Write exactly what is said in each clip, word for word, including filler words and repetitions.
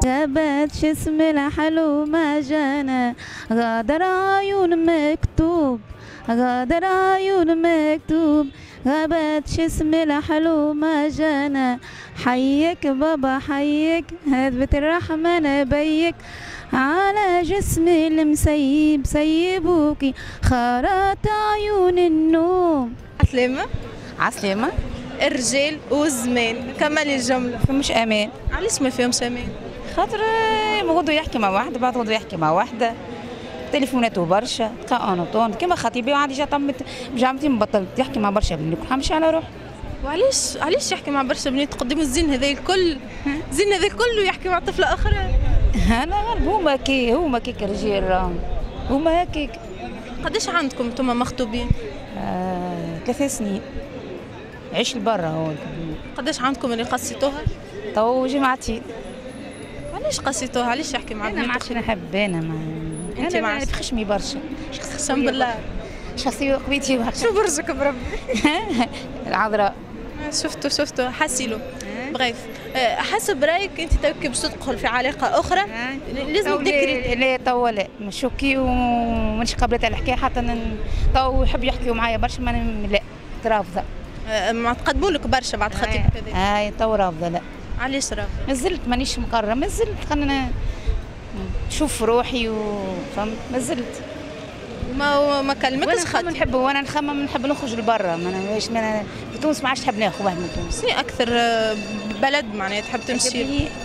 غابت شو اسم الحلو ما جانا، غادر عيون مكتوب غادر عيون مكتوب، غابت شو اسم الحلو ما جانا. حيك بابا حيك هذبة الرحمن بيك، على جسمي المسيب سيبوكي خارات عيون النوم. عسلامة عسلامة. الرجال والزمان كملي الجملة. فمش امان. علاش ما فيهمش امان؟ خاطر غدو يحكي مع واحدة بعد غدو يحكي مع واحدة، تليفوناته برشا كأونوتون كيما خطيبي وعادي جا طمت بجامتي مبطلت يحكي مع برشا بنات حمشي على روح. وعلاش علاش يحكي مع برشا بنات قدام الزين هذا الكل؟ الزين هذا كله يحكي مع طفلة أخرى؟ أنا غالب هما كي هما كيك الرجال راهم هما هكاك. قداش عندكم انتوما مخطوبين؟ آه، ثلاث سنين. عيش لبرا هو. قداش عندكم اللي قصيتوها؟ تو جمعتين. علاش قصيتوها؟ علاش يحكي مع أنا ما عادش نحب أنا ما أنت أنا ما تخشمي برشا. قسم بالله. شخصية قبيتي برشا. شو برجك بربي؟ العذراء. شفتوا شفتوا حسيلو. بغيف حسب رايك انت توكي باش تدخل في علاقه اخرى لازم تذكري. لا توا لا مش اوكي ومانيش قابله على الحكايه حتى تو يحب يحكيوا معايا برشا ما لا رافضه. ما تقدموا لك برشا بعد خطيبك هذا؟ هاي تو رافضه. لا علاش رافضه؟ مازلت مانيش مقرره مازلت خلينا نشوف روحي وفهمت مازلت ما ما كلمكش خاطر نحب وانا نخمم نحب نخرج لبرا ما انا في تونس ما عادش نحب ناخذ واحد من تونس. شنو اكثر بلد معناها تحب تمشي؟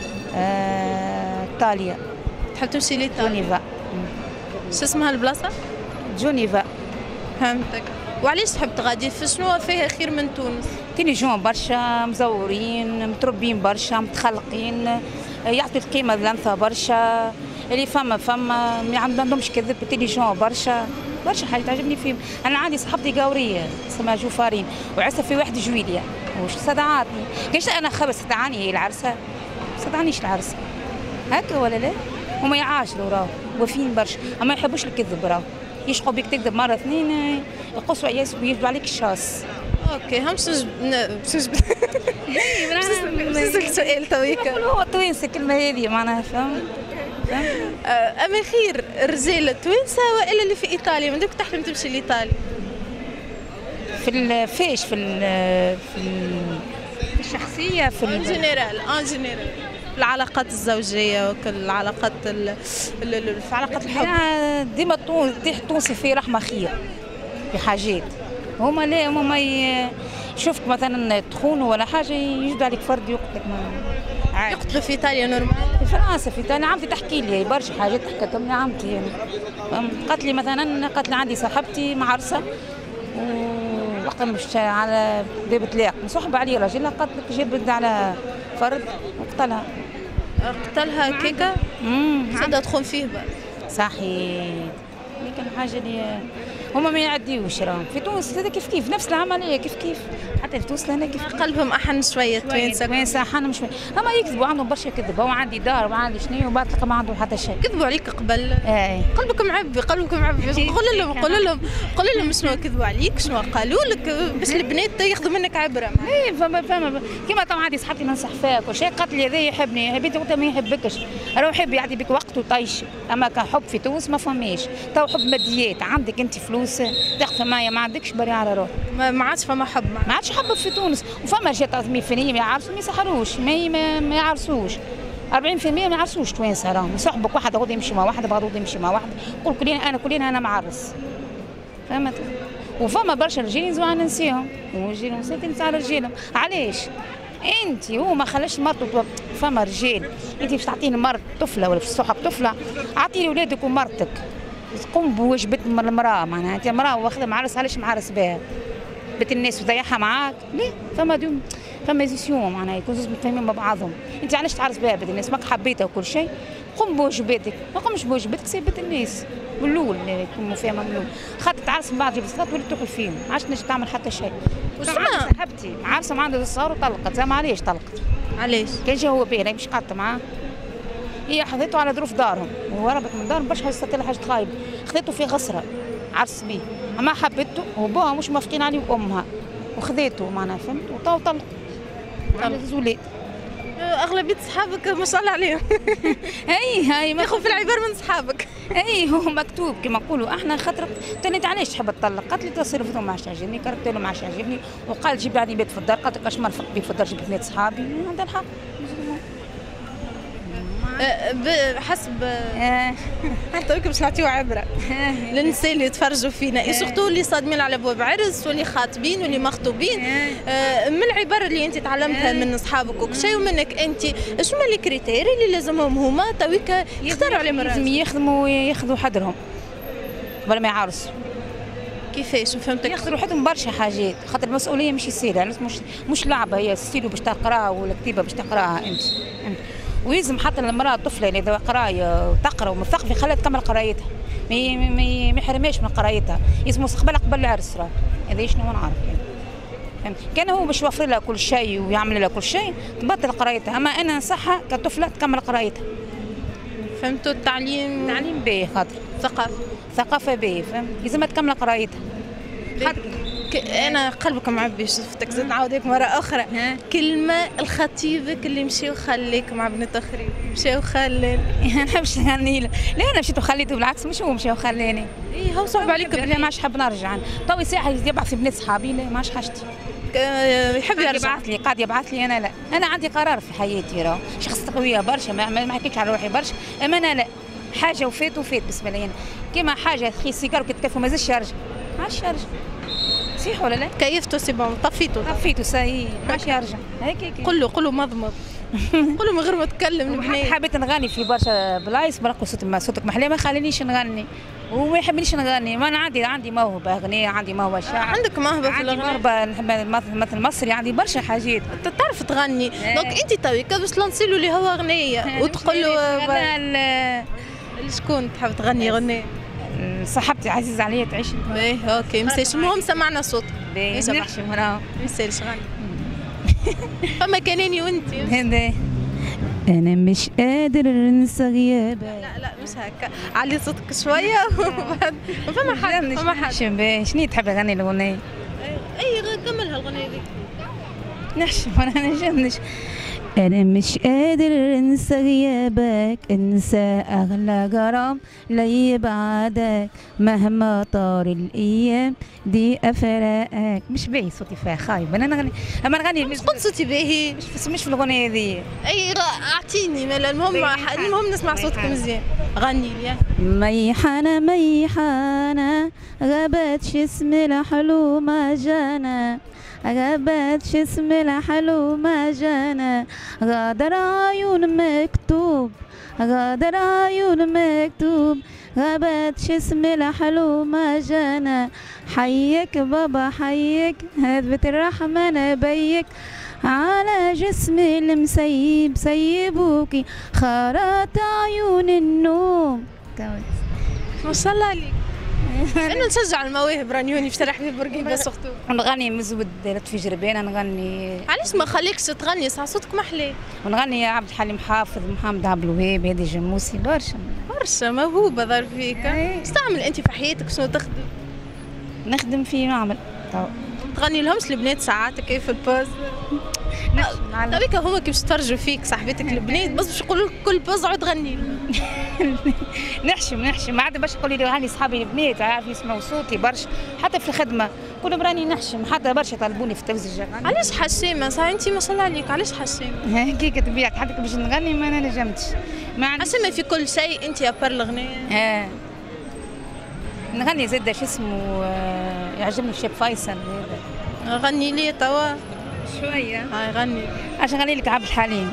آه، ايطاليا. تحب تمشي لايطاليا؟ جونيفا. شو اسمها البلاصه؟ جونيفا. فهمتك. وعلاش تحب تغادي؟ في شنو فيها خير من تونس؟ تليجون برشا مزورين متربين برشا متخلقين يعطي القيمه للانثى برشا اللي فما فما ما عندهمش كذب تليجون برشا برشا حاجه تعجبني فيهم. انا عندي صاحبتي قاوريه اسمها جوفارين وعرسها في واحد جويليا وش صدعاتني كيش انا خبز صدعاني هي العرسه صدعنيش العرسه هكا ولا لا؟ هما يعاشروا راهو وفين برشا اما ما يحبوش الكذب راهو يشقوا بك تكذب مره اثنين يقصوا عياس ويجبدوا عليك الشاص. اوكي هم باش باش نسألك سؤال تويكا. هو التوانسه الكلمه هذه معناها فهمت؟ أما خير الرجال التوانسة وإلا اللي في إيطاليا؟ من دوك تحلم تمشي لإيطاليا؟ في الفيش في ال في, في الشخصية في ان جنرال ان جنرال في العلاقات الزوجية وكل العلاقات ال في علاقات الحب. ديما التونسي فيه رحمة خير في حاجات هما لا هما ما يشوفك مثلا تخونوا ولا حاجة يجدوا عليك فرد يقتلك. يقتلوا في ايطاليا نورمال؟ في فرنسا في ايطاليا عمتي تحكي لي برشا حاجات حكتهم لي عمتي يعني. قالت لي مثلا قالت لي عندي صاحبتي معرسه وقت مش على باب طلاق مصاحبه عليه راجلها قالت لك جابت على فرد وقتلها. قتلها كيكا؟ امم صدق تخون فيه بقى. صحيح لكن حاجه اللي هما ما يعديوش راهم في تونس هذا كيف كيف نفس العمليه كيف كيف حتى في تونس هنا كيف قلبهم احن شويه توانسه توانسه احن شويه اما يكذبوا عندهم برشا كذب هو عندي دار وعندي شنو وبعد تلقى ما عندهم حتى شيء. كذبوا عليك قبل؟ اي قلبك معبي قلبك معبي قول لهم قول لهم قول لهم شنو كذبوا عليك شنو قالوا لك باش البنات ياخذوا منك عبره. اي فما فما كيما تو عندي صاحبتي ننصح فيها كل شيء قالت لي هذا يحبني بنتي قلت ما يحبكش راهو يحب يعطي بك وقت وطيش اما كحب في تونس ما فماش تو حب ماديات عندك انت فلوس تاخذ معايا ما عندكش بري على روحك ما عادش فما حب ما عادش حب في تونس وفما رجال ثلاثمية بالمية ما يعرسوا ما يسحروش ما ما يعرسوش أربعين بالمية ما يعرسوش توانسه راهم يصاحبك واحد غادي يمشي مع واحد غادي يمشي مع واحد قول كلنا انا كلنا انا معرس فهمت. وفما برشا رجال ينزلوا على نسيهم ورجال ونساء تنسى على رجالهم علاش؟ انت هو ما خلاش مرته فما رجال انت باش تعطيه مرت طفله ولا باش تصاحب طفله اعطي لولادك ومرتك تقوم بواجبات المراه معناها انت مراه واخذه معرس علاش معرس بها بيت الناس وضيعها معاك ليه فما دوم فما زيسيون معناها يكون زوج متفاهمين مع بعضهم انت علاش تعرس بها بيت الناس ماك حبيتها وكل شيء قم بواجباتك ما قمش بواجباتك سيب بيت الناس من الاول يكون مفاهمه من الاول خاطر تعرس من بعد جبت صغار تولي تدخل فيهم ما عادش نجم تعمل حتى شيء. صاحبتي معرسه ما عندها صغار وطلقت زعما علاش طلقت؟ علاش؟ كان جا هو باهي مش قعدت معاه هي خذته على ظروف دارهم وهربت من دارهم برشا حسيت لها حاجه خايبه خذته في غسره عرس بيه اما حبته وبوها مش موافقين عليه وامها وخذته معناها فهمت وطاو طلق على زولاد. اغلبيه صحابك ما شاء الله عليهم. اي هاي ياخذ في العبار من صحابك. اي هو مكتوب كما نقولوا احنا خاطر قلت له انت علاش تحب تطلق؟ قالت لي تصرفته ما عادش عاجبني، قلت له ما عادش عاجبني، وقال جيب لي بيت في الدار، قالت لك اش ما نفرق بيه في الدار، جبت بنات صحابي، عندها الحق. بحسب حتى باش نعطيو عبره للنساء اللي يتفرجوا فينا، سورتو اللي صادمين على ابواب عرس واللي خاطبين واللي مخطوبين، من العباره اللي انت تعلمتها من اصحابك وكل شيء ومنك انت، شنو هما الكريتير اللي لازمهم هما تويك يختاروا عليهم الراجل؟ لازم يخدموا ياخذوا حذرهم قبل ما يعرسوا. كيفاش؟ ما فهمتك. ياخذوا حدهم برشا حاجات، خاطر المسؤوليه مش سهله، مش مش لعبه، هي ستيلو باش تقراها ولا كتيبه باش تقراها انت. ويلزم حتى المراه الطفله اللي ذا قرايه وتقرا ومثقفه خليها تكمل قرايتها، ما ما يحرمهاش من قرايتها، يلزم مستقبلها قبل العرس راه، هذا شنو نعرف يعني. فهمت؟ كان هو باش يوفر لها كل شيء ويعمل لها كل شيء تبطل قرايتها، اما انا ننصحها كطفله تكمل قرايتها. فهمتوا؟ التعليم التعليم باهي خاطر ثقافه ثقافه باهي، فهمت؟ لازمها تكمل قرايتها. انا قلبك معبي شفتك زاد نعاودك مره اخرى. كلمه لخطيبك اللي مشي وخليك مع بنات اخرين، مشى وخلاني. ما نحبش نغني له، لا انا مشيت وخليته، بالعكس مش هو مشى وخلاني. اي هو صعب عليك. لا ما عادش حاب نرجع، توي ساعه يبعث في بنات صحابي، لا ما عادش حاجتي. يحب يرجع يبعث لي، قاعد يبعث لي، انا لا، انا عندي قرار في حياتي راه، شخص قويه برشا، ما نحكيش على روحي برشا، اما انا لا، حاجه وفات وفات بالنسبه لي انا، كيما حاجه خي سيجار وكتكفوا ما زادش يرجع، ما عادش يرجع. صحيح ولا لا؟ كيفتو سي بون، طفيتو طفيتو ساي، ما عادش يرجع، هيك هيك. قول له قول له مضمض، قول له من غير ما تكلم البنات. حبيت نغني في برشا بلايص، برقوا صوت ما صوتك محلى ما خلينيش نغني، وما يحبنيش نغني، ما انا عندي عندي موهبه اغنيه، عندي موهبه شعر. عندك موهبه في الاغنيه؟ عندي موهبه، نحب مثل مصري، عندي برشا حاجات. انت تعرف تغني، دونك انت تويك باش تلانسي له اللي هو اغنيه وتقول له شكون تحب تغني اغنيه؟ صاحبتي عزيزه عليا تعيش. باهي اوكي مساش، المهم سمعنا صوت. باهي نحشم راه ما يسالش غني. فما كانني وانت. انا مش قادر ننسى غيابك. لا لا مش هكا، علي صوتك شويه وبعد فما حد فما حد. شنو تحب تغني الاغنيه؟ اي كملها الاغنيه دي. نحشم انا نجمش. أنا مش قادر أنسى غيابك، أنسى أغلى غرام لا يبعدك، مهما طار الأيام دي أفراقك. مش باهي صوتي فيها خايب، أنا نغني، أما نغني مش قلت صوتي باهي، مش مش في الأغنية ذي. أي أعطيني، المهم المهم نسمع صوتك مزيان، غني لي. ميحانة ميحانة غابت شو اسم الحلو ما جانا، غابت شو اسم الحلو ما جانا، غادر عيون مكتوب، غادر عيون مكتوب، غابت شو اسم الحلو ما جانا. حيك بابا حيك، هاد بيت الرحمن بيك، على جسمي المسيب سيبوكي، خارات عيون النوم. ما شاء الله عليك. انا نشجع المواهب رانيوني في شارع حبيب بورقيبه سورتو. نغني مزود لطفي جربانه، نغني. علاش ما خليكش تغني؟ ساعة صوتك محلى. ونغني يا عبد الحليم حافظ، محمد عبد الوهاب، هادي جموسي، برشا برشا موهوبه ظهر فيك. ايش تعمل انت في حياتك؟ شنو تخدم؟ نخدم في نعمل تو. تغني لهمش البنات ساعات كيف البوز؟ هذيك هما كيفاش يتفرجوا فيك صاحبتك البنات، بس باش يقولوا لك كل بوز عود غني. نحشم نحشم، عاد باش يقولوا لي غني صحابي البنات، عارف يسمعوا صوتي برشا، حتى في الخدمه كل براني نحشم، حتى برشا طلبوني في التلفزيون. علاش حشيمه؟ صح انت ما شاء الله عليك، علاش حشيمه؟ هيك طبيعتك، حتى باش نغني ما انا نجمتش. ما حشيمه في كل شيء انت يا بر الغناء. اه نغني زاده شو اسمه، يعجبني الشاب فيصل هذا. غني لي توا شويه. هاي غني. عشان غني لك عبد الحليم.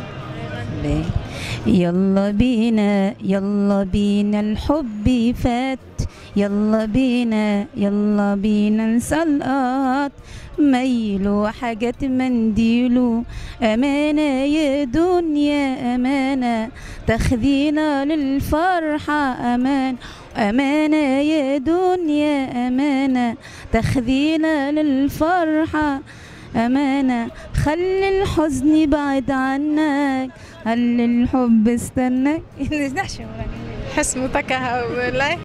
يلا بينا يلا بينا الحب فات، يلا بينا يلا بينا نسلقط، ميلو حاجات منديلو، أمانة يا دنيا أمانة، تاخدينا للفرحة أمان، أمانة يا دنيا أمانة، تاخدينا للفرحة أمانة، خلي الحزن يبعد عنك، خلي الحب استناك. حس متكهة والله.